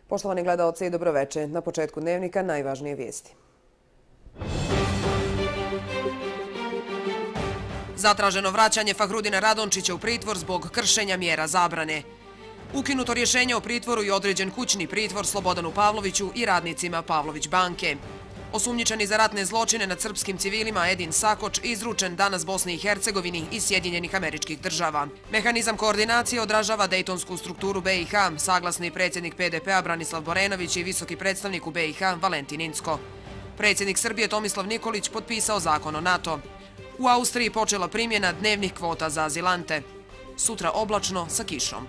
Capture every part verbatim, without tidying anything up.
Poštovani gledaoci i dobroveče. Na početku dnevnika najvažnije vijesti. Zatraženo vraćanje Fahrudina Radončića u pritvor zbog kršenja mjera zabrane. Ukinuto rješenje o pritvoru i određen kućni pritvor Slobodanu Pavloviću i radnicima Pavlović banke. Osumnjičeni za ratne zločine nad srpskim civilima Edin Sakoč izručen danas Bosni i Hercegovini i Sjedinjenih Američkih Država. Mehanizam koordinacije odražava dejtonsku strukturu B i H, saglasni predsjednik P D P-a Branislav Borenović i visoki predstavnik u B i H Valentin Incko. Predsjednik Srbije Tomislav Nikolić potpisao zakon o NATO. U Austriji počela primjena dnevnih kvota za azilante. Sutra oblačno sa kišom.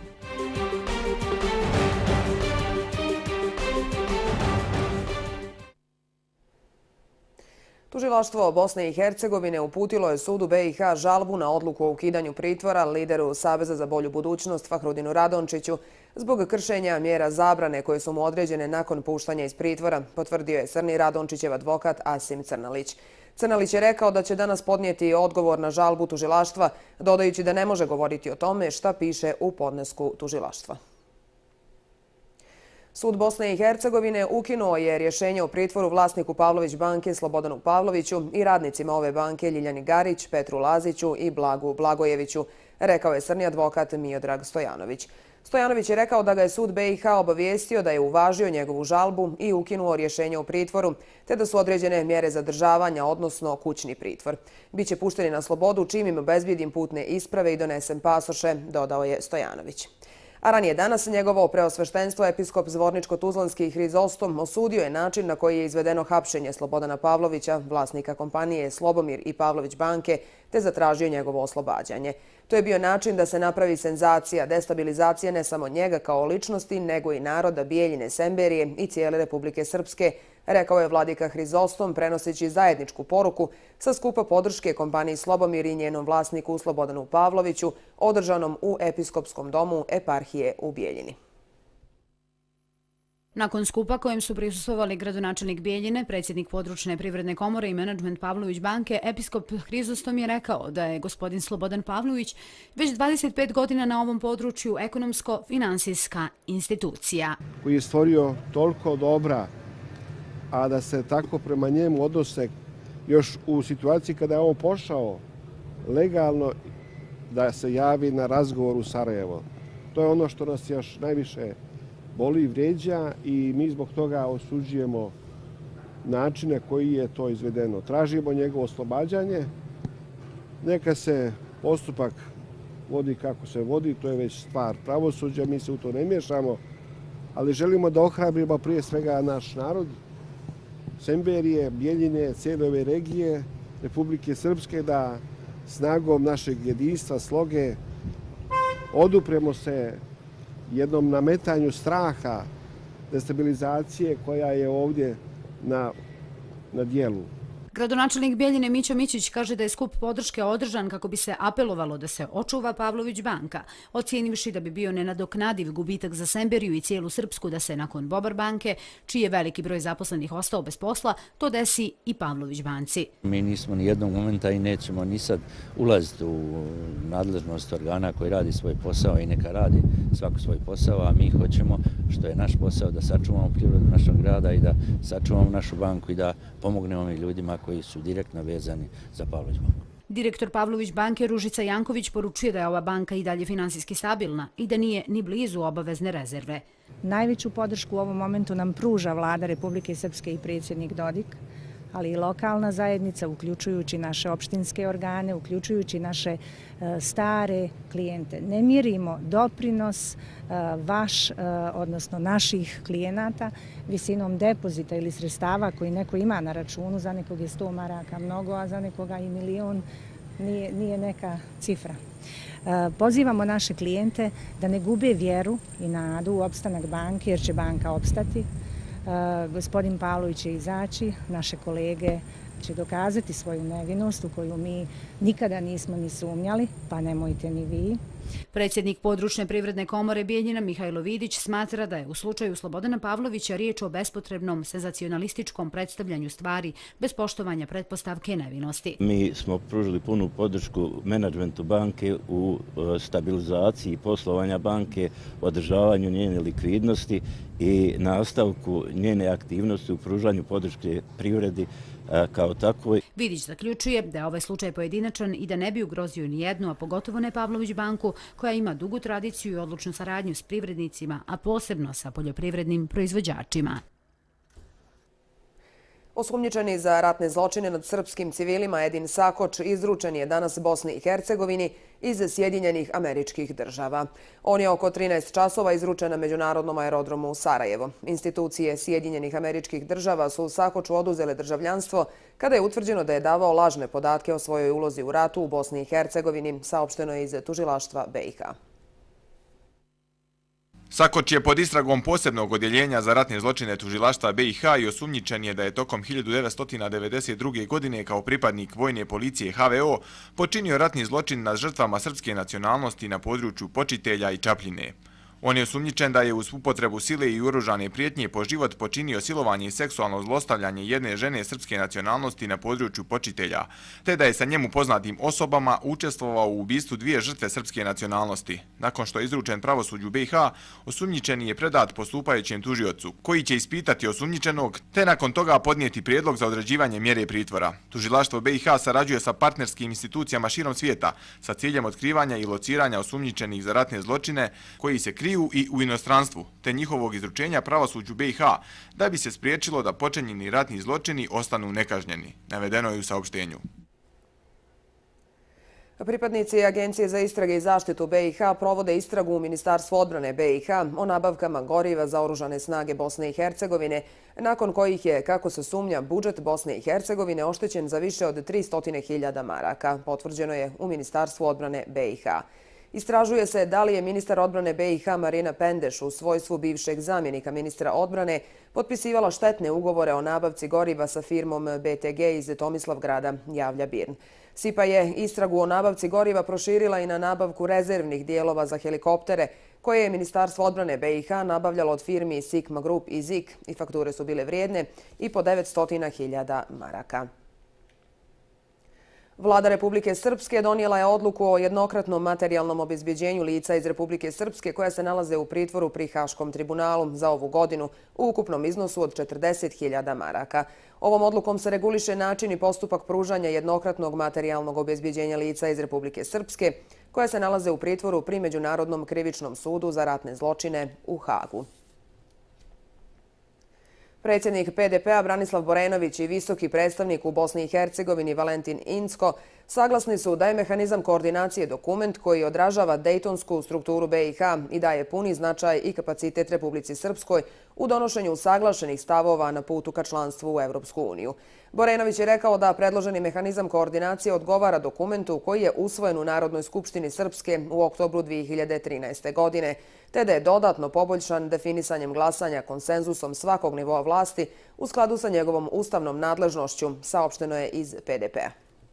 Tužilaštvo Bosne i Hercegovine uputilo je sudu B i H žalbu na odluku o ukidanju pritvora lideru Saveza za bolju budućnost Fahrudinu Radončiću zbog kršenja mjera zabrane koje su mu određene nakon puštanja iz pritvora, potvrdio je crni Radončićev advokat Asim Crnalić. Crnalić je rekao da će danas podnijeti odgovor na žalbu tužilaštva, dodajući da ne može govoriti o tome šta piše u podnesku tužilaštva. Sud Bosne i Hercegovine ukinuo je rješenje o pritvoru vlasniku Pavlović banke Slobodanu Pavloviću i radnicima ove banke Ljiljani Garić, Petru Laziću i Blagu Blagojeviću, rekao je crni advokat Miodrag Stojanović. Stojanović je rekao da ga je sud B i H obavijestio da je uvažio njegovu žalbu i ukinuo rješenje o pritvoru, te da su određene mjere zadržavanja, odnosno kućni pritvor. Biće pušteni na slobodu čim im obezbijedim putne isprave i donesem pasoše, dodao je Stojanović. A ranije danas njegovo preosveštenstvo episkop Zvorničko-Tuzlanski Hrizostom osudio je način na koji je izvedeno hapšenje Slobodana Pavlovića, vlasnika kompanije Slobomir i Pavlović banke, te zatražio njegovo oslobađanje. To je bio način da se napravi senzacija, destabilizacija ne samo njega kao ličnosti, nego i naroda Bijeljine, Semberije i cijele Republike Srpske, rekao je vladika Hrizostom prenoseći zajedničku poruku sa skupa podrške kompaniji Slobomir i njenom vlasniku Slobodanu Pavloviću, održanom u Episkopskom domu eparhije u Bijeljini. Nakon skupa kojem su prisustvovali gradonačelnik Bijeljine, predsjednik područne privredne komore i menadžment Pavlović banke, episkop Hrizostom je rekao da je gospodin Slobodan Pavlović već dvadeset pet godina na ovom području ekonomsko-finansijska institucija. Koji je stvorio toliko dobra, a da se tako prema njemu odnose još u situaciji kada je on pošao legalno da se javi na razgovor u Sarajevo. To je ono što nas još najviše boli i vrijeđa i mi zbog toga osuđujemo načine koji je to izvedeno. Tražimo njegovo oslobađanje. Neka se postupak vodi kako se vodi, to je već stvar pravosuđa, mi se u to ne miješamo, ali želimo da ohrabrimo prije svega naš narod, Semberije, Bijeljine, cijele ove regije, Republike Srpske, da snagom našeg jedinstva, sloge, odupremo se jednom nametanju straha, destabilizacije koja je ovdje na, na dijelu. Gradonačelnik Bijeljine Mićo Mićić kaže da je skup podrške održan kako bi se apelovalo da se očuva Pavlović banka, ocijenivši da bi bio nenadoknadiv gubitak za Semberiju i cijelu Srpsku da se nakon Bobar banke, čiji je veliki broj zaposlenih ostao bez posla, to desi i Pavlović banci. Mi nismo ni jednog momenta i nećemo ni sad ulaziti u nadležnost organa koji radi svoj posao i neka radi svako svoj posao, a mi hoćemo, što je naš posao, da sačuvamo prirodu našeg grada i da sačuvamo našu banku i da pomognemo ovim ljudima koji su direktno vezani za Pavlović banku. Direktor Pavlović banke Ružica Janković poručuje da je ova banka i dalje finansijski stabilna i da nije ni blizu obavezne rezerve. Najveću podršku u ovom momentu nam pruža vlada Republike Srpske i predsjednik Dodik, ali i lokalna zajednica, uključujući naše opštinske organe, uključujući naše stare klijente. Ne mjerimo doprinos vaš, odnosno naših klijenata, visinom depozita ili sredstava koji neko ima na računu. Za nekog je sto maraka mnogo, a za nekoga i milion nije, nije neka cifra. Pozivamo naše klijente da ne gube vjeru i nadu u opstanak banke, jer će banka opstati. Gospodin Pavlović će izaći, naše kolege će dokazati svoju nevinost u koju mi nikada nismo ni sumnjali, pa nemojte ni vi. Predsjednik područne privredne komore Bijeljina Mihajlo Vidić smatra da je u slučaju Slobodana Pavlovića riječ o bespotrebnom senzacionalističkom predstavljanju stvari bez poštovanja pretpostavke nevinosti. Mi smo pružili punu podršku menadžmentu banke u stabilizaciji poslovanja banke, održavanju njene likvidnosti i nastavku njene aktivnosti u pružanju podrške privredi kao takvoj. Vidić zaključuje da je ovaj slučaj pojedinačan i da ne bi ugrozio ni jednu, a pogotovo ne Pavlović banku, koja ima dugu tradiciju i odlučnu saradnju s privrednicima, a posebno sa poljoprivrednim proizvođačima. Osumnjičeni za ratne zločine nad srpskim civilima Edin Sakoč izručen je danas Bosni i Hercegovini iz Sjedinjenih Američkih Država. On je oko trinaest časova izručen na međunarodnom aerodromu u Sarajevo. Institucije Sjedinjenih Američkih Država su Sakoču oduzele državljanstvo kada je utvrđeno da je davao lažne podatke o svojoj ulozi u ratu u Bosni i Hercegovini, saopšteno je iz tužilaštva B i H. Sakoč je pod istragom posebnog odjeljenja za ratne zločine tužilaštva B i H i osumnjičen je da je tokom hiljadu devetsto devedeset druge. godine kao pripadnik vojne policije H V O počinio ratni zločin nad žrtvama srpske nacionalnosti na području Počitelja i Čapljine. On je osumnjičen da je uz upotrebu sile i oružane prijetnje po život počinio silovanje i seksualno zlostavljanje jedne žene srpske nacionalnosti na području Počitelja, te da je sa njemu poznatim osobama učestvovao u ubistvu dvije žrtve srpske nacionalnosti. Nakon što je izručen pravosuđu B i H, osumnjičeni je predat postupajućem tužiocu, koji će ispitati osumnjičenog, te nakon toga podnijeti prijedlog za određivanje mjere pritvora. Tužilaštvo B i H sarađuje sa partnerskim institucijama širom svijeta sa ciljem otkrivanja i lociranja osumnjičenih za ratne zločine koji se kriju i u inostranstvu, te njihovog izručenja pravosuđu B i H, da bi se spriječilo da počinjeni ratni zločini ostanu nekažnjeni, navedeno je u saopštenju. Pripadnici Agencije za istrage i zaštitu B i H provode istragu u Ministarstvu odbrane B i H o nabavkama goriva za oružane snage Bosne i Hercegovine, nakon kojih je, kako se sumnja, budžet Bosne i Hercegovine oštećen za više od tristo hiljada maraka, potvrđeno je u Ministarstvu odbrane B i H. Istražuje se da li je ministar odbrane B i H Marina Pendeš u svojstvu bivšeg zamjenika ministra odbrane potpisivala štetne ugovore o nabavci goriva sa firmom B T G iz Tomislavgrada, javlja BIRN. S I P A je istragu o nabavci goriva proširila i na nabavku rezervnih dijelova za helikoptere koje je Ministarstvo odbrane B i H nabavljalo od firmi Sigma Group i Z I K i fakture su bile vrijedne i po devetsto hiljada maraka. Vlada Republike Srpske donijela je odluku o jednokratnom materijalnom obezbjeđenju lica iz Republike Srpske koja se nalaze u pritvoru pri Haškom tribunalu za ovu godinu u ukupnom iznosu od četrdeset hiljada maraka. Ovom odlukom se reguliše način i postupak pružanja jednokratnog materijalnog obezbjeđenja lica iz Republike Srpske koja se nalaze u pritvoru pri Međunarodnom krivičnom sudu za ratne zločine u Hagu. Predsjednik P D P-a Branislav Borenović i visoki predstavnik u Bosni i Hercegovini Valentin Incko saglasni su da je mehanizam koordinacije dokument koji odražava dejtonsku strukturu B i H i daje puni značaj i kapacitet Republici Srpskoj u donošenju usaglašenih stavova na putu ka članstvu u Evropsku uniju. Borenović je rekao da predloženi mehanizam koordinacije odgovara dokumentu koji je usvojen u Narodnoj skupštini Srpske u oktobru dvije hiljade trinaeste. godine, te da je dodatno poboljšan definisanjem glasanja konsenzusom svakog nivoa vlasti u skladu sa njegovom ustavnom nadležnošću, saopšteno je iz P D P-a.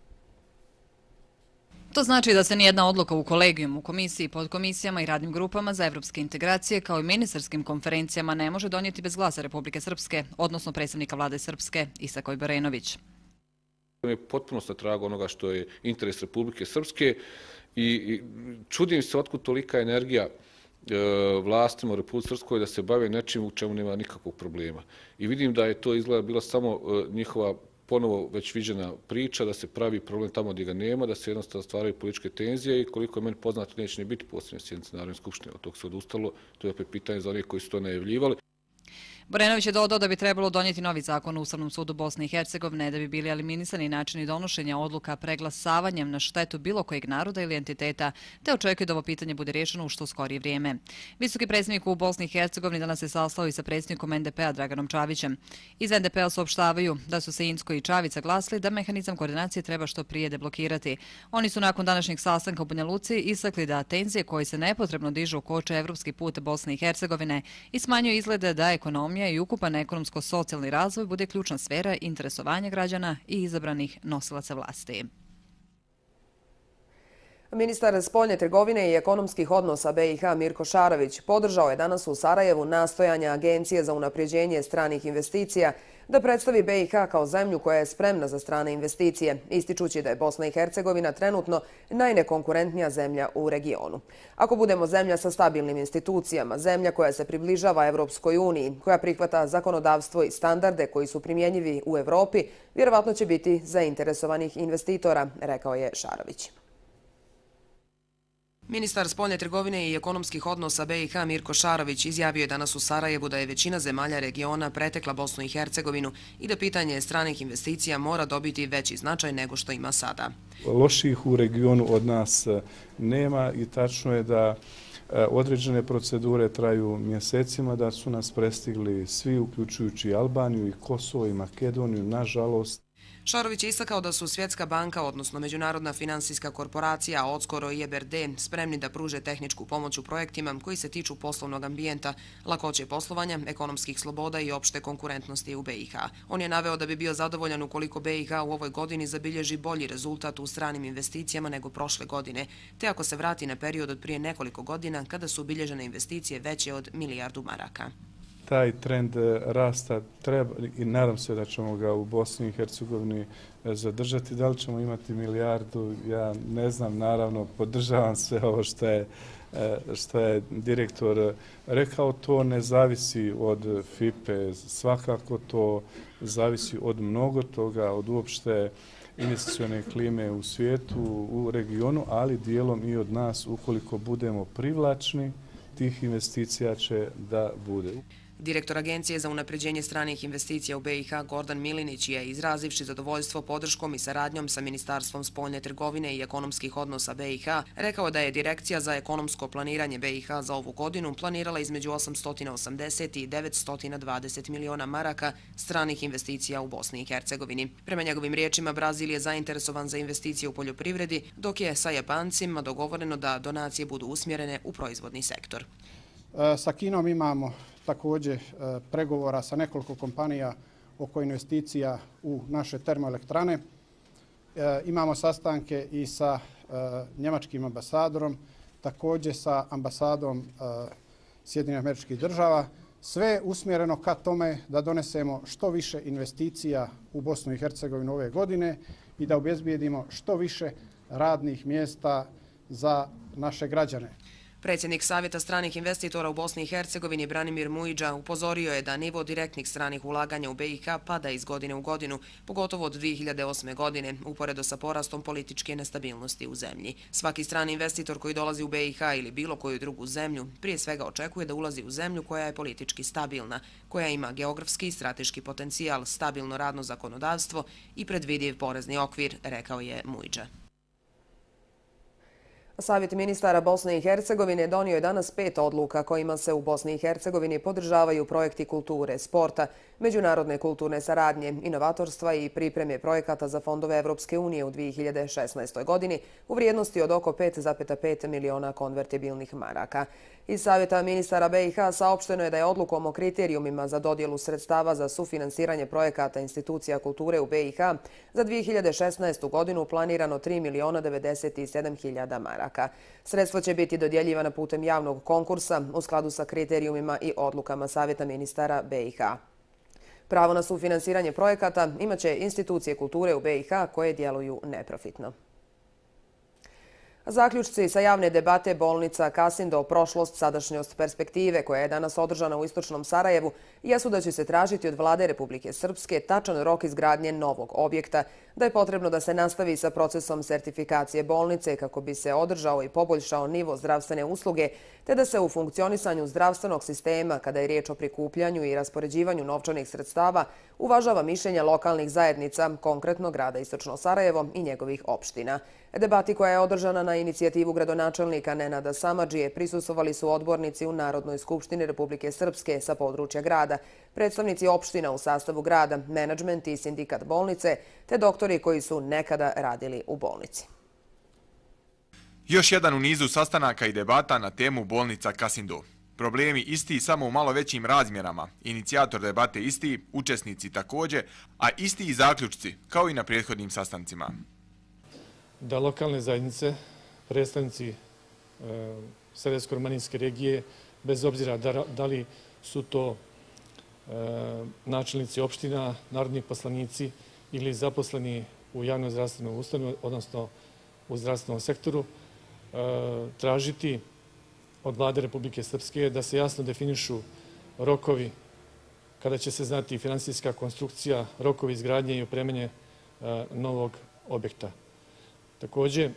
To znači da se nijedna odluka u kolegijumu, komisiji, podkomisijama i radnim grupama za evropske integracije kao i ministarskim konferencijama ne može donijeti bez glasa Republike Srpske, odnosno predsjednika vlade Srpske Isakoj Borenović. To je potpuno na tragu onoga što je interes Republike Srpske i čudim se otkud tolika energija vlastima u Republike Srpskoj da se bave nečim u čemu nema nikakvog problema. I vidim da je to izgleda bila samo njihova ponovo već viđena priča, da se pravi problem tamo gdje ga nema, da se jednostavno stvaraju političke tenzije i koliko je meni poznato neće ni biti posljednje sjednice Narodne skupštine. Od tog se odustalo, to je opet pitanje za onih koji su to najavljivali. Borenović je dodao da bi trebalo donijeti novi zakon u Ustavnom sudu Bosne i Hercegovine da bi bili eliminisani načini donošenja odluka preglasavanjem na štetu bilo kojeg naroda ili entiteta, te očekuje da ovo pitanje bude riješeno u što skorije vrijeme. Visoki predsjednik u Bosni i Hercegovini danas se sastao i sa predsjednikom N D P-a Draganom Čavićem. Iz N D P-a saopštavaju da su se Incko i Čavić saglasili da mehanizam koordinacije treba što prije deblokirati. Oni su nakon današnjeg sastanka u Banja Luci istakli da tenzije koje se nepotrebno dižu koče evropski put Bosne i Hercegovine i smanjuju izglede da ekonomija i ukupan ekonomsko-socijalni razvoj bude ključna sfera interesovanja građana i izabranih nosilaca vlasti. Ministar spoljne trgovine i ekonomskih odnosa B i H Mirko Šarović podržao je danas u Sarajevu nastojanja Agencije za unapređenje stranih investicija da predstavi B i H kao zemlju koja je spremna za strane investicije, ističući da je Bosna i Hercegovina trenutno najnekonkurentnija zemlja u regionu. Ako budemo zemlja sa stabilnim institucijama, zemlja koja se približava Evropskoj uniji, koja prihvata zakonodavstvo i standarde koji su primjenjivi u Evropi, vjerovatno će biti zainteresovanih investitora, rekao je Šarović. Ministar spoljne trgovine i ekonomskih odnosa B i H Mirko Šarović izjavio je danas u Sarajevu da je većina zemalja regiona pretekla Bosnu i Hercegovinu i da pitanje stranih investicija mora dobiti veći značaj nego što ima sada. Loših u regionu od nas nema i tačno je da određene procedure traju mjesecima, da su nas prestigli svi, uključujući Albaniju i Kosovo i Makedoniju, nažalost. Šarović je istakao da su Svjetska banka, odnosno Međunarodna finansijska korporacija, Odskoro i E B R D spremni da pruže tehničku pomoć u projektima koji se tiču poslovnog ambijenta, lakoće poslovanja, ekonomskih sloboda i opšte konkurentnosti u B i H. On je naveo da bi bio zadovoljan ukoliko B i H u ovoj godini zabilježi bolji rezultat u stranim investicijama nego prošle godine, te ako se vrati na period od prije nekoliko godina kada su obilježene investicije veće od milijardu maraka. Taj trend rasta treba i nadam se da ćemo ga u Bosni i Hercegovini zadržati. Da li ćemo imati milijardu, ja ne znam, naravno podržavam sve ovo što je, što je direktor rekao. To ne zavisi od F I P E, svakako to zavisi od mnogo toga, od uopšte investicione klime u svijetu, u regionu, ali dijelom i od nas. Ukoliko budemo privlačni, tih investicija će da bude. Direktor Agencije za unapređenje stranih investicija u B i H Gordan Milinić je, izrazivši zadovoljstvo podrškom i saradnjom sa Ministarstvom spoljne trgovine i ekonomskih odnosa B i H, rekao da je Direkcija za ekonomsko planiranje B i H za ovu godinu planirala između osamsto osamdeset i devetsto dvadeset miliona maraka stranih investicija u Bosni i Hercegovini. Prema njegovim riječima, Brazil je zainteresovan za investicije u poljoprivredi, dok je sa Japancima dogovoreno da donacije budu usmjerene u proizvodni sektor. Sa Kinom imamo također pregovora sa nekoliko kompanija oko investicija u naše termoelektrane. Imamo sastanke i sa njemačkim ambasadorom, također sa ambasadom Sjedinjenih Američkih Država. Sve usmjereno ka tome da donesemo što više investicija u Bosnu i Hercegovinu ove godine i da obezbijedimo što više radnih mjesta za naše građane. Predsjednik Savjeta stranih investitora u Bosni i Hercegovini Branimir Mujiđa upozorio je da nivo direktnih stranih ulaganja u B i H pada iz godine u godinu, pogotovo od dvije hiljade osme. godine, uporedo sa porastom političke nestabilnosti u zemlji. Svaki strani investitor koji dolazi u B i H ili bilo koju drugu zemlju prije svega očekuje da ulazi u zemlju koja je politički stabilna, koja ima geografski i strateški potencijal, stabilno radno zakonodavstvo i predvidiv porezni okvir, rekao je Mujiđa. Savjet ministara Bosne i Hercegovine donio je danas pet odluka kojima se u Bosni i Hercegovini podržavaju projekti kulture, sporta, međunarodne kulturne saradnje, inovatorstva i pripreme projekata za fondove Evropske unije u dvije hiljade šesnaestoj. godini u vrijednosti od oko pet zarez pet miliona konvertibilnih maraka. Iz Savjeta ministara B i H saopšteno je da je odlukom o kriterijumima za dodjelu sredstava za sufinansiranje projekata institucija kulture u B i H za dvije hiljade šesnaestu. godinu planirano tri miliona devedeset sedam hiljada maraka. Sredstva će biti dodjeljivana putem javnog konkursa u skladu sa kriterijumima i odlukama Savjeta ministara B i H. Pravo na sufinansiranje projekata imaće institucije kulture u B i H koje djeluju neprofitno. Zaključci sa javne debate bolnica Kasindo, prošlost, sadašnjost, perspektive, koja je danas održana u istočnom Sarajevu, jesu da će se tražiti od Vlade Republike Srpske tačan rok izgradnje novog objekta, da je potrebno da se nastavi sa procesom sertifikacije bolnice kako bi se održao i poboljšao nivo zdravstvene usluge, te da se u funkcionisanju zdravstvenog sistema, kada je riječ o prikupljanju i raspoređivanju novčanih sredstava, uvažava mišljenja lokalnih zajednica, konkretno grada Istočno Sarajevo i njegovih opština. Debati koja je održana na inicijativu gradonačelnika Nenada Samadžije prisustvovali su odbornici u Narodnoj skupštini Republike Srpske sa područja grada, predstavnici opština u sastavu grada, menadžment i sindikat bolnice, te doktori koji su nekada radili u bolnici. Još jedan u nizu sastanaka i debata na temu bolnica Kasindo. Problemi isti samo u malo većim razmjerama, inicijator debate isti, učesnici također, a isti i zaključci, kao i na prethodnim sastancima. Da lokalne zajednice predstavnici Sarajevsko-romanijske regije, bez obzira da li su to načelnici opština, narodni poslanici ili zaposleni u javnoj zdravstvenoj ustanovi, odnosno u zdravstvenom sektoru, tražiti od Vlade Republike Srpske da se jasno definišu rokovi kada će se znati finansijska konstrukcija, rokovi izgradnje i opremanje novog objekta. Također,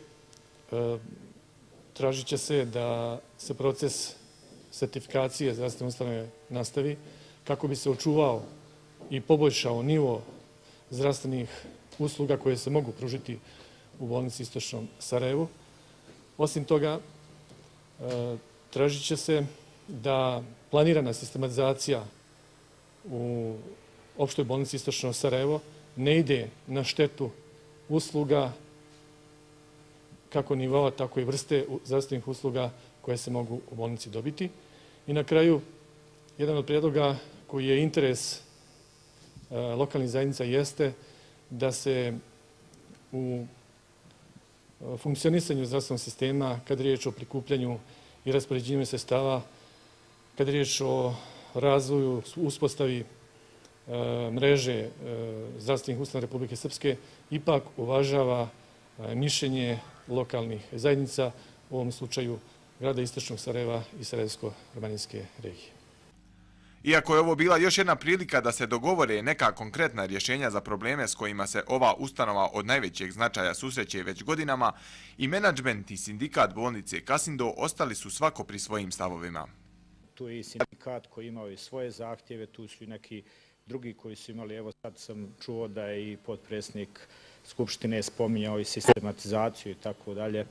tražit će se da se proces sertifikacije zdravstvene ustanove nastavi kako bi se očuvao i poboljšao nivo zdravstvenih usluga koje se mogu pružiti u bolnici Istočnom Sarajevu. Osim toga, tražit će se da planirana sistematizacija u opštoj bolnici Istočno Sarajevo ne ide na štetu usluga kako nivoa, tako i vrste zdravstvenih usluga koje se mogu u bolnici dobiti. I na kraju, jedan od prijedloga koji je interes lokalnih zajednica jeste da se u funkcionisanju zdravstvenog sistema, kad je riječ o prikupljanju i raspoređivanju sredstava, kad je riječ o razvoju, uspostavi mreže zdravstvenih ustanova Republike Srpske, ipak uvažava mišljenje lokalnih zajednica, u ovom slučaju grada Istočnog Sarajeva i Sarajevsko-romanijske regije. Iako je ovo bila još jedna prilika da se dogovore neka konkretna rješenja za probleme s kojima se ova ustanova od najvećeg značaja susreće već godinama, i menadžment i sindikat bolnice Kasindo ostali su svako pri svojim stavovima. Tu je i sindikat koji imao i svoje zahtjeve, tu su i neki drugi koji su imali, evo sad sam čuo da je i potpredsjednik Skupštine spominjao i sistematizaciju i tako dalje.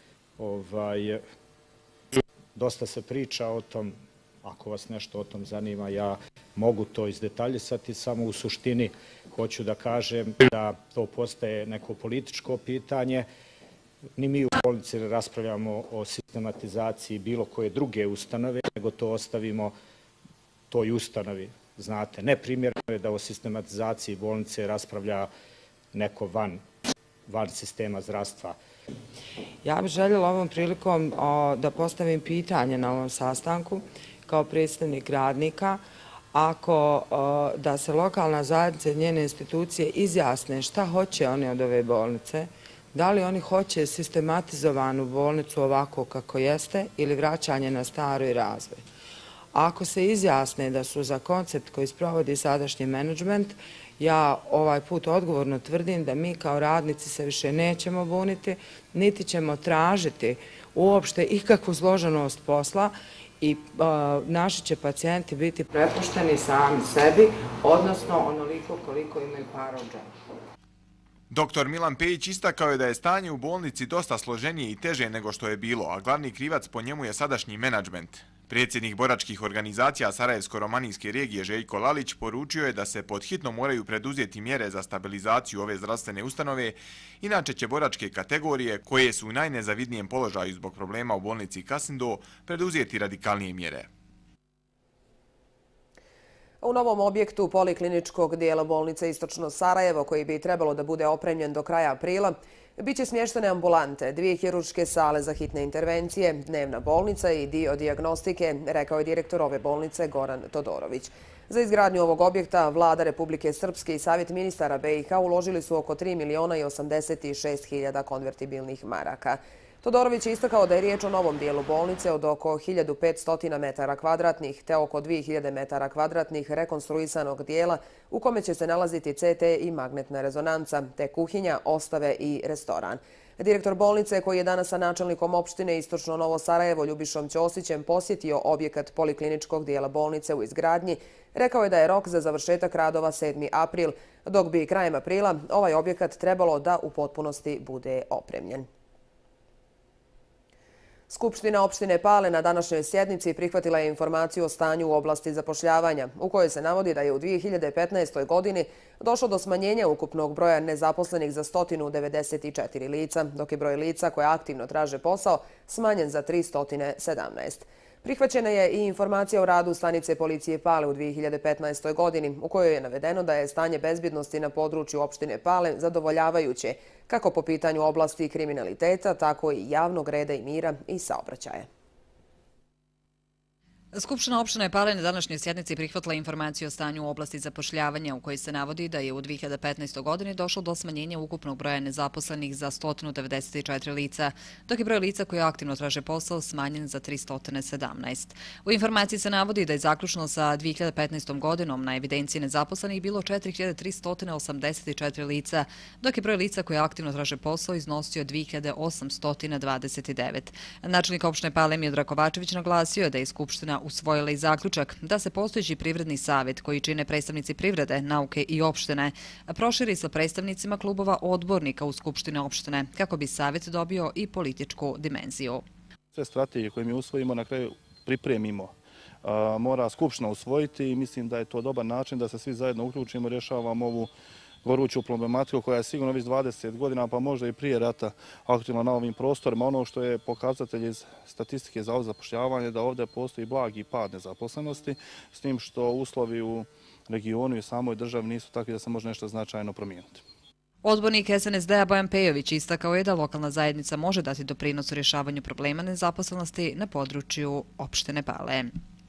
Dosta se priča o tom. Ako vas nešto o tom zanima, ja mogu to izdetaljisati, samo u suštini hoću da kažem da to postaje neko političko pitanje. Ni mi u bolnici ne raspravljamo o sistematizaciji bilo koje druge ustanove, nego to ostavimo toj ustanovi. Znate, neprimjerno je da o sistematizaciji bolnice raspravlja neko van, van sistema zdravstva. Ja bih željela ovom prilikom da postavim pitanje na ovom sastanku kao predstavnik radnika, ako da se lokalna zajednica i njene institucije izjasne šta hoće oni od ove bolnice, da li oni hoće sistematizovanu bolnicu ovako kako jeste ili vraćanje na staro i razvoj. Ako se izjasne da su za koncept koji sprovodi sadašnji menadžment, ja ovaj put odgovorno tvrdim da mi kao radnici se više nećemo buniti, niti ćemo tražiti uopšte ikakvu složenost posla i naši će pacijenti biti prepušteni sami sebi, odnosno onoliko koliko imaju para u džepu. Doktor Milan Pejić istakao je da je stanje u bolnici dosta složenije i teže nego što je bilo, a glavni krivac po njemu je sadašnji menadžment. Predsjednik boračkih organizacija Sarajevsko-romanijske regije Željko Lalić poručio je da se pod hitno moraju preduzeti mjere za stabilizaciju ove zdravstvene ustanove, inače će boračke kategorije, koje su u najnezavidnijem položaju zbog problema u bolnici Kasindo, preduzeti radikalnije mjere. U novom objektu polikliničkog dijela bolnice Istočno Sarajevo, koji bi trebalo da bude opremljen do kraja aprila, biće smještene ambulante, dvije hirurške sale za hitne intervencije, dnevna bolnica i dio dijagnostike, rekao je direktor ove bolnice Goran Todorović. Za izgradnju ovog objekta Vlada Republike Srpske i Savjet ministara B i H uložili su oko tri miliona i osamdeset šest hiljada konvertibilnih maraka. Todorović je istakao da je riječ o novom dijelu bolnice od oko hiljadu petsto metara kvadratnih te oko dvije hiljade metara kvadratnih rekonstruisanog dijela u kome će se nalaziti C T i magnetna rezonanca, te kuhinja, ostave i restoran. Direktor bolnice, koji je danas sa načelnikom opštine Istočno Novo Sarajevo Ljubišom Ćosićem posjetio objekat polikliničkog dijela bolnice u izgradnji, rekao je da je rok za završetak radova sedmi april, dok bi krajem aprila ovaj objekat trebalo da u potpunosti bude opremljen. Skupština opštine Pale na današnjoj sjednici prihvatila je informaciju o stanju u oblasti zapošljavanja, u kojoj se navodi da je u dvije hiljade petnaestoj. godini došlo do smanjenja ukupnog broja nezaposlenih za sto devedeset četiri lica, dok je broj lica koja aktivno traže posao smanjen za tristo sedamnaest. Prihvaćena je i informacija o radu stanice policije Pale u dvije hiljade petnaestoj. godini, u kojoj je navedeno da je stanje bezbjednosti na području opštine Pale zadovoljavajuće, kako po pitanju oblasti kriminaliteta, tako i javnog reda i mira i saobraćaja. Skupština opštine Pale na današnjoj sjednici prihvatila informaciju o stanju u oblasti zapošljavanja u kojoj se navodi da je u dvije hiljade petnaestoj. godini došlo do smanjenja ukupnog broja nezaposlenih za sto devedeset četiri lica, dok je broj lica koji aktivno traže posao smanjen za tristo sedamnaest. U informaciji se navodi da je zaključno sa dvije hiljade petnaestom. godinom na evidenciji nezaposlenih bilo četiri hiljade tristo osamdeset četiri lica, dok je broj lica koji aktivno traže posao iznosio dvije hiljade osamsto dvadeset devet. Načelnik opštine Pale Miodrag Kovačević naglasio da je Skupština usvojila i zaključak da se postojeći privredni savjet koji čine predstavnici privrede, nauke i opštine proširi sa predstavnicima klubova odbornika u Skupštine opštine kako bi savjet dobio i političku dimenziju. Sve strategije koje mi usvojimo na kraju pripremimo. Mora Skupština usvojiti i mislim da je to dobar način da se svi zajedno uključimo i rješavamo ovu goruću problematiku koja je sigurno već dvadeset godina, pa možda i prije rata aktivna na ovim prostorima. Ono što je pokazatelj iz statistike za zapošljavanje da ovdje postoji blagi pad nezaposlenosti, s tim što uslovi u regionu i samoj državi nisu takvi da se može nešto značajno promijeniti. Odbornik S N S D-a Bojan Pejović istakao je da lokalna zajednica može dati doprinos u rješavanju problema nezaposlenosti na području opštine Pale.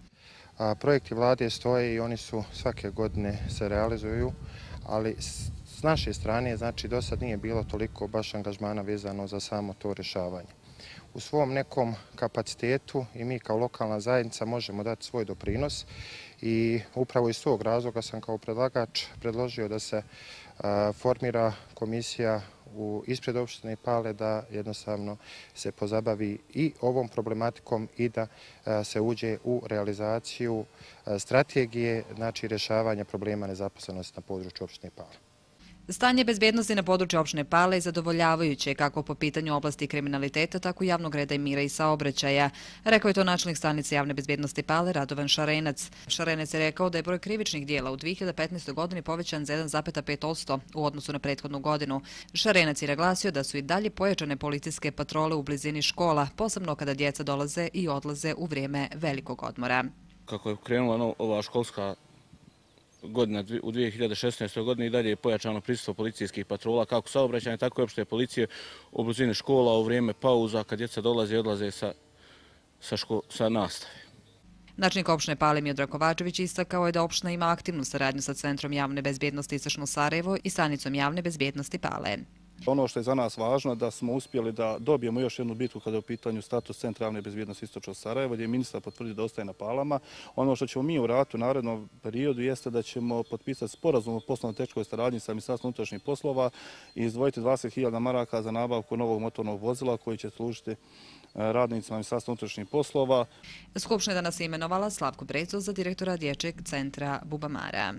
Projekti vlade stoje i oni su svake godine se realizuju, ali s naše strane, znači, do sad nije bilo toliko baš angažmana vezano za samo to rješavanje. U svom nekom kapacitetu i mi kao lokalna zajednica možemo dati svoj doprinos i upravo iz tog razloga sam kao predlagač predložio da se formira komisija ispred opštine Pale da jednostavno se pozabavi i ovom problematikom i da se uđe u realizaciju strategije, znači rješavanja problema nezaposlenosti na području opštine Pale. Stanje bezbjednosti na području opštine Pale je zadovoljavajuće kako po pitanju oblasti kriminaliteta, tako i javnog reda i mira i saobraćaja. Rekao je to načelnik stanice javne bezbjednosti Pale Radovan Šarenac. Šarenac je rekao da je broj krivičnih dijela u dvije hiljade petnaestoj. godini povećan za jedan zarez pet posto u odnosu na prethodnu godinu. Šarenac je naglasio da su i dalje pojačane policijske patrole u blizini škola, posebno kada djeca dolaze i odlaze u vrijeme velikog odmora. Kako je krenula ova školska godina u dvije hiljade šesnaestoj. godini i dalje je pojačano prisustvo policijskih patrola, kako saobraćajne, tako i opšte policije u blizini škola u vrijeme pauza kad djeca dolaze i odlaze sa, sa, ško, sa nastave. Načelnik opštine Pale Miodrag Kovačević istakao je da opština ima aktivnu saradnju sa Centrom javne bezbjednosti Istočno Sarajevo i stanicom javne bezbjednosti Pale. Ono što je za nas važno da smo uspjeli da dobijemo još jednu bitku kada je u pitanju status Centra javne bezbjednosti Istočno Sarajevo, gdje je ministar potvrdio da ostaje na Palama. Ono što ćemo mi uraditi u narednom periodu jeste da ćemo potpisati sporazum o poslovno-tehničkoj saradnji sa Ministarstvom unutrašnjih poslova i izdvojiti dvadeset hiljada maraka za nabavku novog motornog vozila koji će služiti radnicima Ministarstva unutrašnjih poslova. Skupština je danas imenovala Slavku Brecu za direktora Dječjeg centra Bubamara.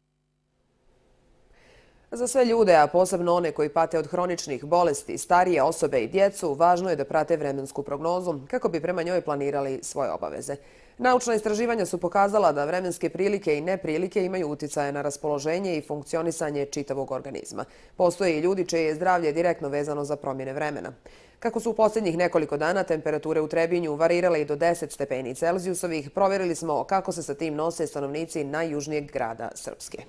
Za sve ljude, a posebno one koji pate od hroničnih bolesti, starije osobe i djecu, važno je da prate vremensku prognozu kako bi prema njoj planirali svoje obaveze. Naučna istraživanja su pokazala da vremenske prilike i neprilike imaju uticaje na raspoloženje i funkcionisanje čitavog organizma. Postoje i ljudi čije je zdravlje direktno vezano za promjene vremena. Kako su u posljednjih nekoliko dana temperature u Trebinju varirale i do deset stepeni Celzijusovih, provjerili smo kako se sa tim nose stanovnici najjužnijeg grada Srpske.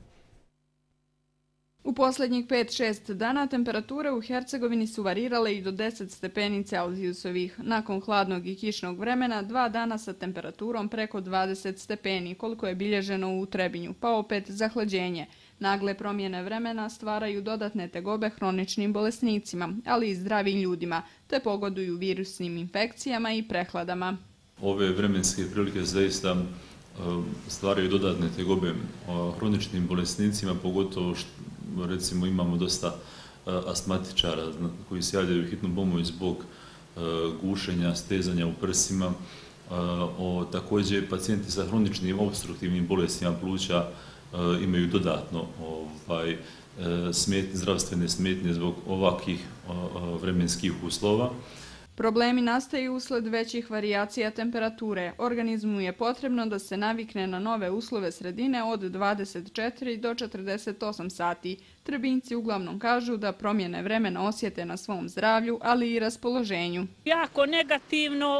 U posljednjih pet šest dana temperature u Hercegovini su varirale i do deset stepeni Celzijusovih. Nakon hladnog i kišnog vremena, dva dana sa temperaturom preko dvadeset stepeni, koliko je bilježeno u Trebinju, pa opet zahlađenje. Nagle promjene vremena stvaraju dodatne tegobe hroničnim bolesnicima, ali i zdravim ljudima, te pogoduju virusnim infekcijama i prehladama. Ove vremenske prilike zaista stvaraju dodatne tegobe hroničnim bolesnicima, pogotovo što recimo imamo dosta astmatičara koji se javljaju u hitnu pomoć zbog gušenja, stezanja u prsima. Također pacijenti sa hroničnim obstruktivnim bolestima pluća imaju dodatno zdravstvene smetnje zbog ovakvih vremenskih uslova. Problemi nastaju usled većih varijacija temperature. Organizmu je potrebno da se navikne na nove uslove sredine od dvadeset četiri do četrdeset osam sati. Trebinci uglavnom kažu da promjene vremena osjete na svom zdravlju, ali i raspoloženju. Jako negativno,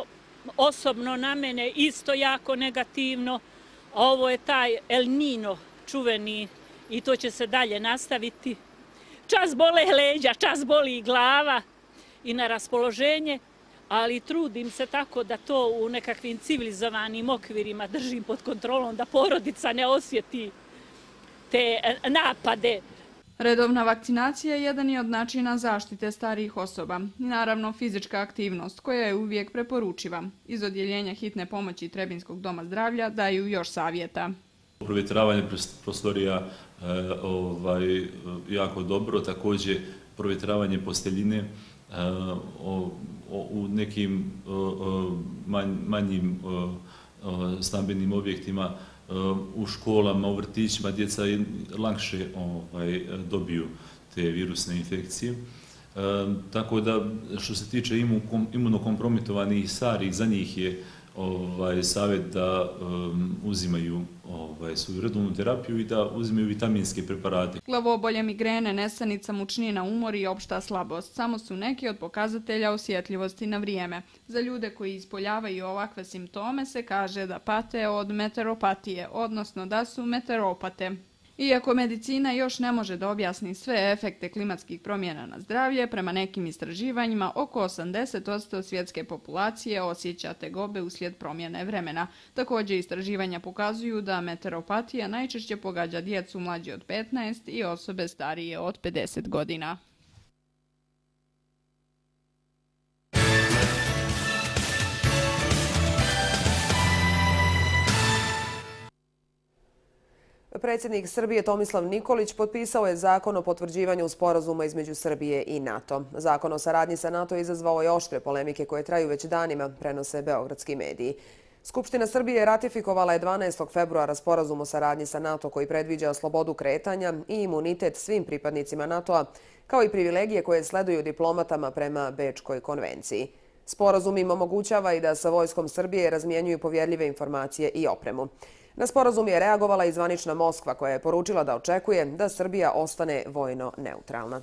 osobno na mene isto jako negativno. Ovo je taj El Niño čuveni i to će se dalje nastaviti. Čas bole leđa, čas boli i glava i na raspoloženje, ali trudim se tako da to u nekakvim civilizovanim okvirima držim pod kontrolom, da porodica ne osjeti te napade. Redovna vakcinacija jedan je od načina zaštite starijih osoba i naravno fizička aktivnost koja je uvijek preporučiva. Iz odjeljenja hitne pomoći Trebinskog doma zdravlja daju još savjeta. Provjetravanje prostorija ovaj, jako dobro, također provjetravanje posteljine o, o, u nekim o, manj, manjim o, o, stambenim objektima, u školama, u vrtićima djeca lakše ovaj, dobiju te virusne infekcije. E, tako da što se tiče imunokompromitovanih starih, za njih je ovaj, savjet da um, uzimaju ovaj, svoju redovnu terapiju i da uzimaju vitaminske preparate. Glavobolje, migrene, nesanica, mučnina, umor i opšta slabost samo su neki od pokazatelja osjetljivosti na vrijeme. Za ljude koji ispoljavaju ovakve simptome se kaže da pate od meteoropatije, odnosno da su meteoropate. Iako medicina još ne može da objasni sve efekte klimatskih promjena na zdravlje, prema nekim istraživanjima oko osamdeset posto svjetske populacije osjeća tegobe uslijed promjene vremena. Također istraživanja pokazuju da meteoropatija najčešće pogađa djecu mlađe od petnaest i osobe starije od pedeset godina. Predsjednik Srbije Tomislav Nikolić potpisao je zakon o potvrđivanju sporazuma između Srbije i NATO. Zakon o saradnji sa NATO izazvao je oštre polemike koje traju već danima, prenose beogradski mediji. Skupština Srbije ratifikovala je dvanaestog februara sporazum o saradnji sa NATO koji predviđa slobodu kretanja i imunitet svim pripadnicima NATO-a, kao i privilegije koje sleduju diplomatama prema Bečkoj konvenciji. Sporazum im omogućava i da sa vojskom Srbije razmjenjuju povjerljive informacije i opremu. Na sporazum je reagovala i zvanična Moskva koja je poručila da očekuje da Srbija ostane vojno neutralna.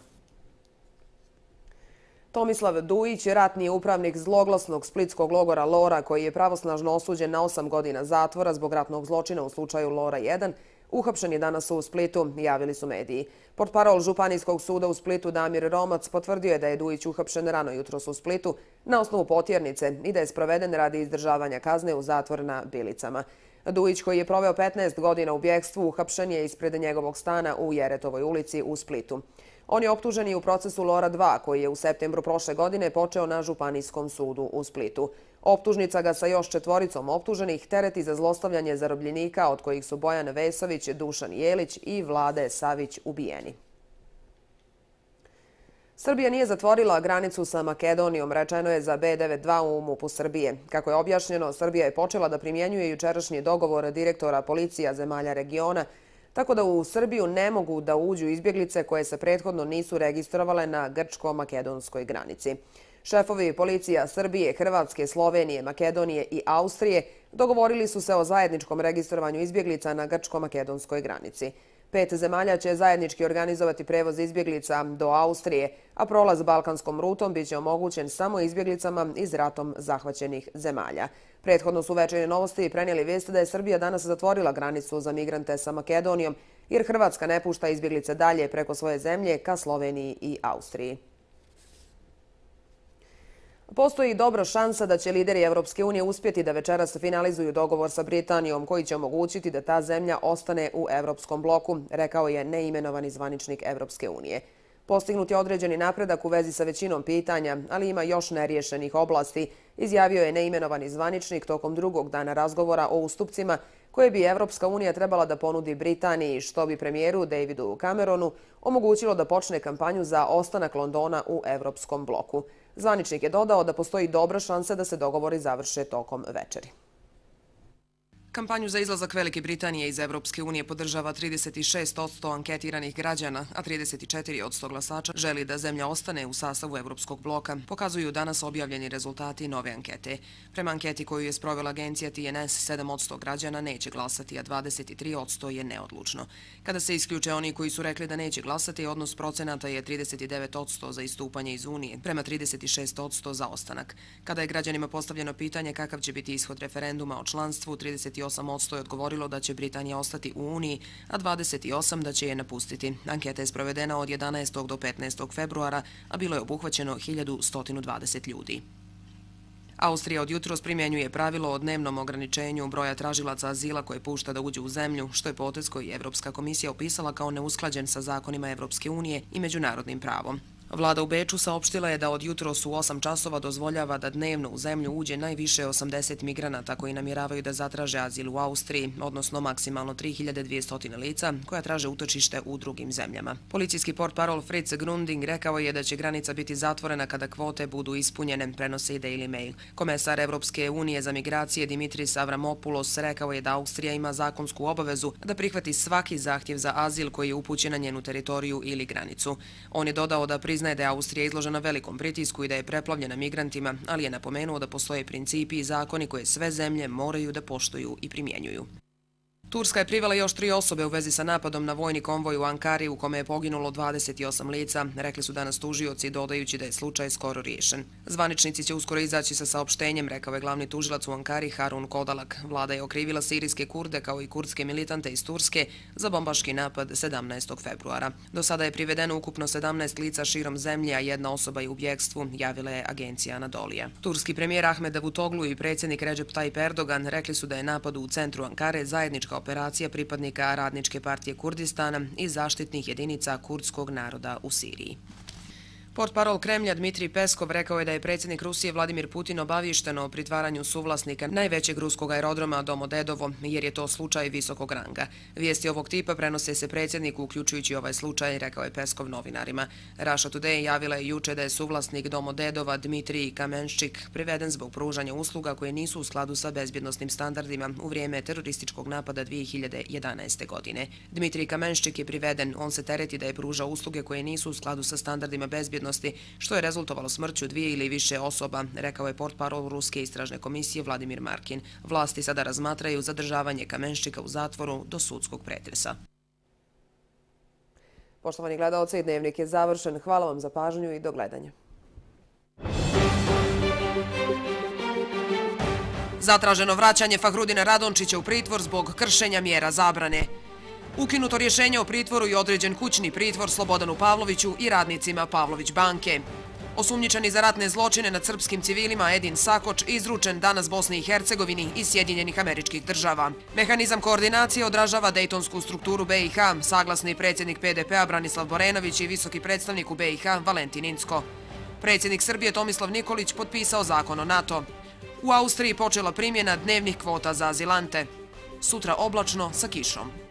Tomislav Dujić, ratni upravnik zloglasnog splitskog logora Lora koji je pravosnažno osuđen na osam godina zatvora zbog ratnog zločina u slučaju Lora jedan, uhapšen je danas u Splitu, javili su mediji. Portparol Županijskog suda u Splitu Damir Romac potvrdio je da je Dujić uhapšen rano jutros u Splitu na osnovu potjernice i da je sproveden radi izdržavanja kazne u zatvor na Bilicama. Dujić, koji je proveo petnaest godina u bjegstvu, uhapšen je ispred njegovog stana u Jeretovoj ulici u Splitu. On je optužen i u procesu Lora dva, koji je u septembru prošle godine počeo na Županijskom sudu u Splitu. Optužnica ga sa još četvoricom optuženih tereti za zlostavljanje zarobljenika, od kojih su Bojan Vesović, Dušan Jelić i Vlade Savić ubijeni. Srbija nije zatvorila granicu sa Makedonijom, rečeno je za B devedeset dva u MUP-u Srbije. Kako je objašnjeno, Srbija je počela da primjenjuje jučerašnji dogovor direktora policija zemalja regiona, tako da u Srbiju ne mogu da uđu izbjeglice koje se prethodno nisu registrovale na grčko-makedonskoj granici. Šefovi policija Srbije, Hrvatske, Slovenije, Makedonije i Austrije dogovorili su se o zajedničkom registrovanju izbjeglica na grčko-makedonskoj granici. Pet zemalja će zajednički organizovati prevoz izbjeglica do Austrije, a prolaz balkanskom rutom biće omogućen samo izbjeglicama iz ratom zahvaćenih zemalja. Prethodno su Večernje novosti prenijeli vijest da je Srbija danas zatvorila granicu za migrante sa Makedonijom, jer Hrvatska ne pušta izbjeglice dalje preko svoje zemlje ka Sloveniji i Austriji. Postoji dobra šansa da će lideri Evropske unije uspjeti da večeras finalizuju dogovor sa Britanijom koji će omogućiti da ta zemlja ostane u evropskom bloku, rekao je neimenovani zvaničnik Evropske unije. Postignut je određeni napredak u vezi sa većinom pitanja, ali ima još neriješenih oblasti, izjavio je neimenovani zvaničnik tokom drugog dana razgovora o ustupcima koje bi Evropska unija trebala da ponudi Britaniji, što bi premijeru Davidu Cameronu omogućilo da počne kampanju za ostanak Londona u evropskom bloku. Zvaničnik je dodao da postoji dobra šansa da se dogovori završe tokom večeri. Kampanju za izlazak Velike Britanije iz Evropske unije podržava trideset šest posto anketiranih građana, a trideset četiri posto glasača želi da zemlja ostane u sastavu Evropskog bloka, pokazuju danas objavljeni rezultati nove ankete. Prema anketi koju je sprovela agencija T N S, sedam posto građana neće glasati, a dvadeset tri posto je neodlučno. Kada se isključe oni koji su rekli da neće glasati, odnos procenata je trideset devet posto za istupanje iz Unije, prema trideset šest posto za ostanak. Kada je građanima postavljeno pitanje kakav će biti ishod referenduma o članstvu, trideset osam posto je odgovorilo da će Britanija ostati u Uniji, a dvadeset osam posto da će je napustiti. Anketa je sprovedena od jedanaestog do petnaestog februara, a bilo je obuhvaćeno hiljadu sto dvadeset ljudi. Austrija od jutros primjenjuje pravilo o dnevnom ograničenju broja tražilaca azila koje pušta da uđu u zemlju, što je potez koji je Evropska komisija opisala kao neusklađen sa zakonima Evropske unije i međunarodnim pravom. Vlada u Beču saopštila je da od jutros u osam časova dozvoljava da dnevno u zemlju uđe najviše osamdeset migranata koji namjeravaju da zatraže azil u Austriji, odnosno maksimalno tri hiljade dvjesto lica koja traže utočište u drugim zemljama. Policijski portparol Fritz Grunding rekao je da će granica biti zatvorena kada kvote budu ispunjene, prenosi i Daily Mail. Komesar Evropske unije za migracije Dimitris Avramopoulos rekao je da Austrija ima zakonsku obavezu da prihvati svaki zahtjev za azil koji je upućen na njenu teritoriju ili granicu. On je dodao da priznaje da je Austrija izložena velikom pritisku i da je preplavljena migrantima, ali je napomenuo da postoje principi i zakoni koje sve zemlje moraju da poštuju i primjenjuju. Turska je privela još tri osobe u vezi sa napadom na vojni konvoj u Ankari u kome je poginulo dvadeset osam lica, rekli su danas tužioci, dodajući da je slučaj skoro riješen. Zvaničnici će uskoro izaći sa saopštenjem, rekao je glavni tužilac u Ankari Harun Kodalak. Vlada je okrivila sirijske Kurde kao i kurdske militante iz Turske za bombaški napad sedamnaestog februara. Do sada je privedeno ukupno sedamnaest lica širom zemlje, a jedna osoba je u bjegstvu, javila je agencija Anadolija. Turski premijer Ahmed Davutoglu i predsjednik Recep Tayyip Erdogan rekli su da je napad u centru Ankare zajednička operacija pripadnika Radničke partije Kurdistana i zaštitnih jedinica kurdskog naroda u Siriji. Portparol Kremlja Dmitrij Peskov rekao je da je predsjednik Rusije Vladimir Putin obavješteno o pritvaranju suvlasnika najvećeg ruskog aerodroma Domodedovo, jer je to slučaj visokog ranga. Vijesti ovog tipa prenose se predsjedniku, uključujući ovaj slučaj, rekao je Peskov novinarima. Russia Today javila je juče da je suvlasnik Domodedova Dmitrij Kamenščik priveden zbog pružanja usluga koje nisu u skladu sa bezbjednosnim standardima u vrijeme terorističkog napada dvije hiljade jedanaeste. godine. Dmitrij Kamenščik je priveden, on se tereti da je pružao usluge koje nisu u skladu sa standardima bezbjednosti, što je rezultovalo smrću dvije ili više osoba, rekao je portparol Ruske istražne komisije Vladimir Markin. Vlasti sada razmatraju zadržavanje Kamenščika u zatvoru do sudskog pretresa. Poštovani gledaoci, dnevnik je završen. Hvala vam za pažnju i do gledanja. Zatraženo vraćanje Fahrudina Radončića u pritvor zbog kršenja mjera zabrane. Ukinuto rješenje o pritvoru i određen kućni pritvor Slobodanu Pavloviću i radnicima Pavlović banke. Osumnjičeni za ratne zločine nad srpskim civilima Edin Sakoč izručen danas Bosni i Hercegovini i Sjedinjenih Američkih Država. Mehanizam koordinacije odražava dejtonsku strukturu B i H, saglasni predsjednik P D P-a Branislav Borenović i visoki predstavnik u B i H Valentin Incko. Predsjednik Srbije Tomislav Nikolić potpisao zakon o NATO. U Austriji počela primjena dnevnih kvota za azilante. Sutra oblačno sa kišom.